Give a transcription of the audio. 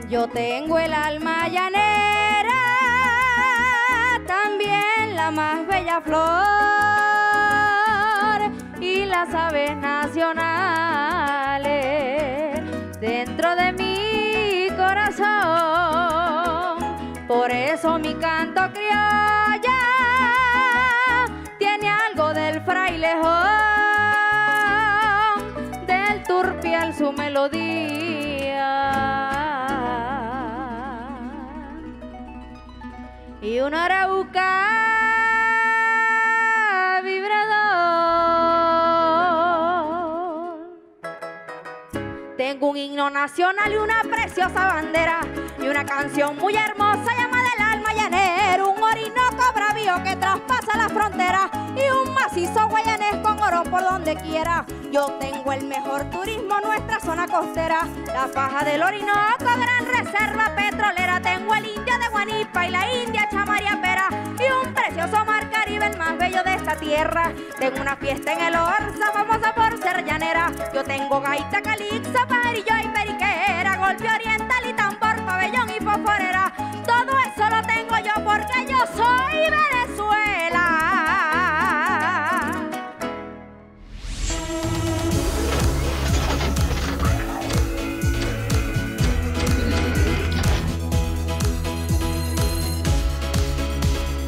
Yo tengo el alma llanera, también la más bella flor y las aves nacionales dentro de mi corazón. Por eso mi canto criolla tiene algo del frailejón, del turpial su melodía y una arauca vibrador. Tengo un himno nacional y una preciosa bandera y una canción muy hermosa llamada El Alma Llanera, un orinoco bravío que traspasa la frontera y un macizo guayanés con oro por donde quiera. Yo tengo el mejor turismo, nuestra zona costera, la faja del Orinoco, gran reserva petrolera. Tengo el indio de Guanipa y la india Chamaria Pera y un precioso mar Caribe, el más bello de esta tierra. Tengo una fiesta en el Orza, famosa por ser llanera. Yo tengo gaita, calipso, pajarillo y periquera, golpe oriental y tambor, pabellón y